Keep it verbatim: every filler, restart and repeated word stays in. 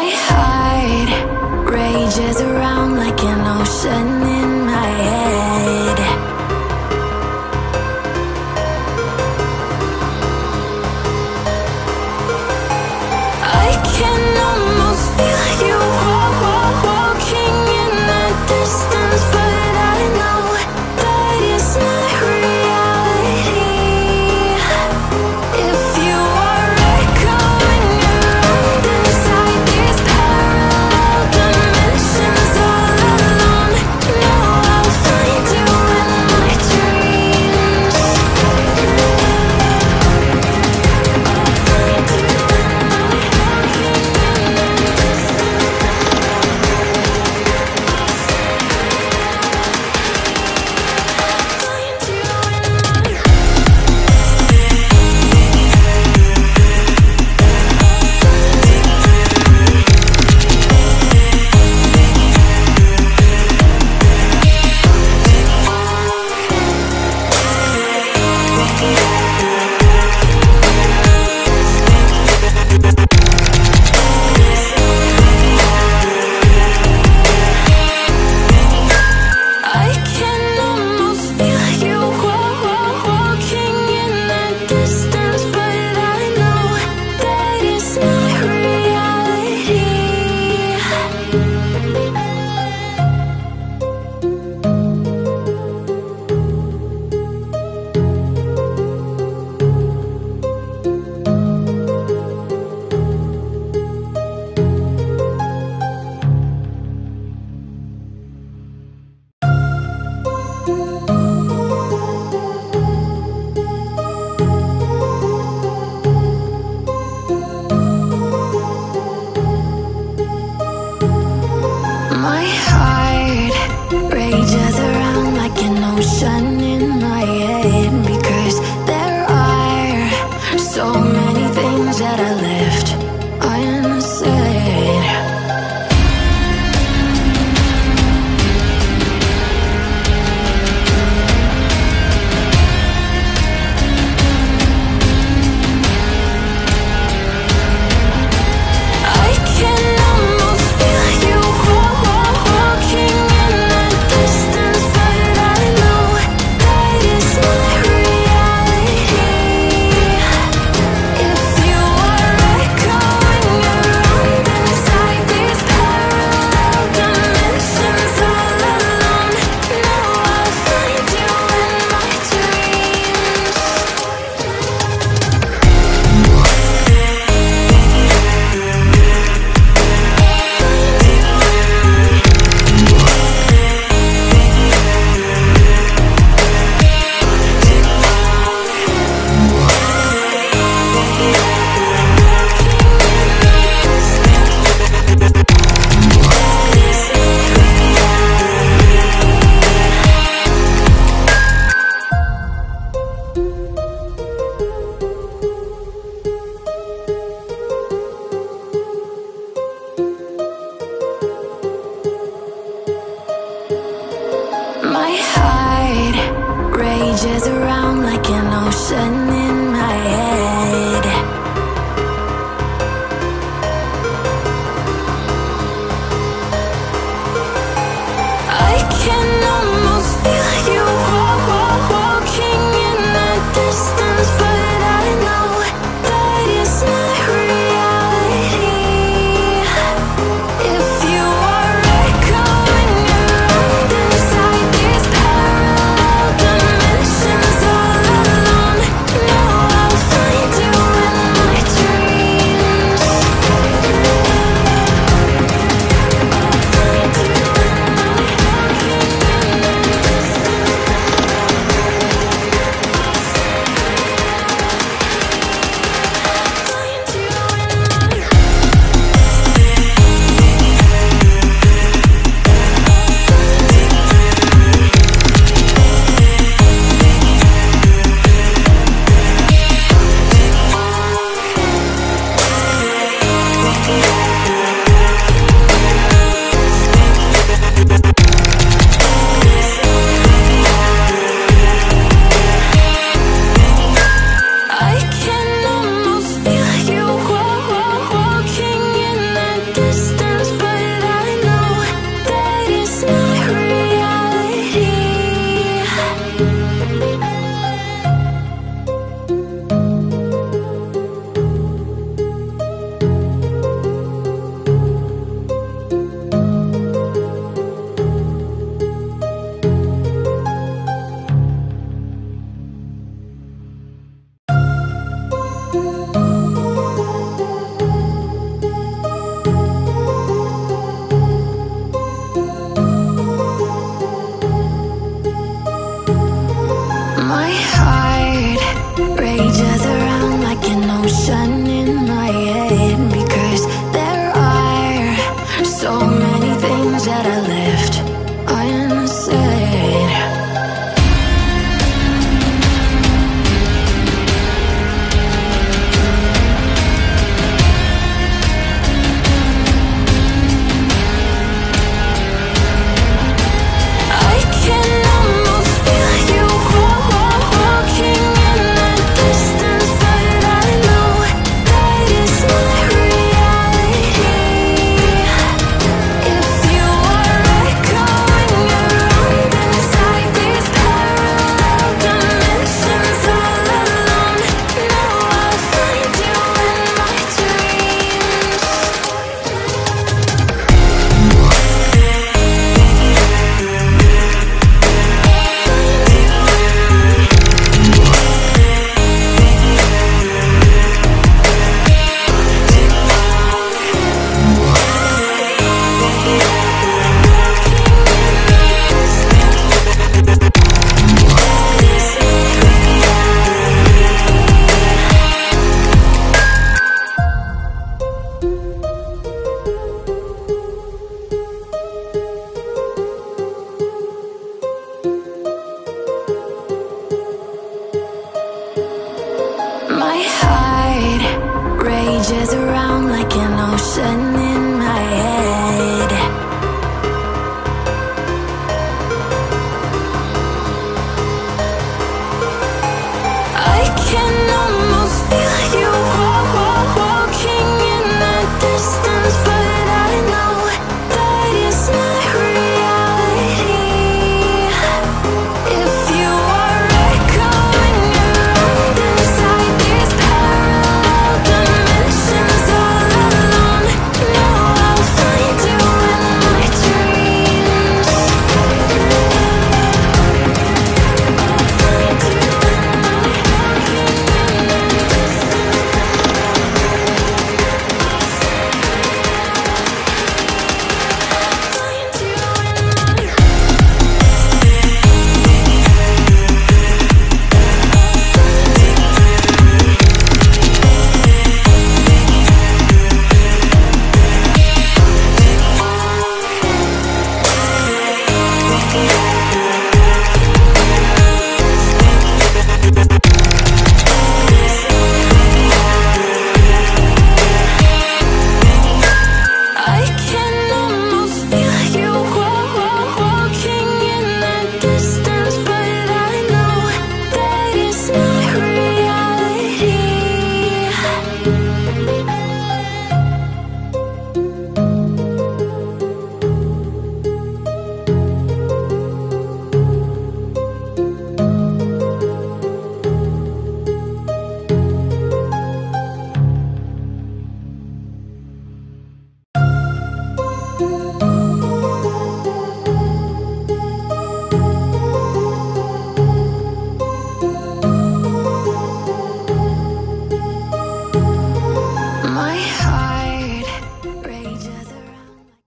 heart rages around like an ocean in my head. I can almost feel you wa- wa- walking in the distance, but I know that it's not reality. If you are echoing around inside these parallel dimensions all alone, know I'll find you in my dreams. I'll find you in my walking in the I can almost feel you wa- wa- walking in the distance, but I know that it's not reality. My heart rages around like an ocean in my head, because there are so many things that I left unsaid. I can almost feel you wa- wa- walking in the distance, but I know that it's not reality. If you are echoing around inside these parallel dimensions all alone, know I'll find you in my dreams. My heart rages around like an ocean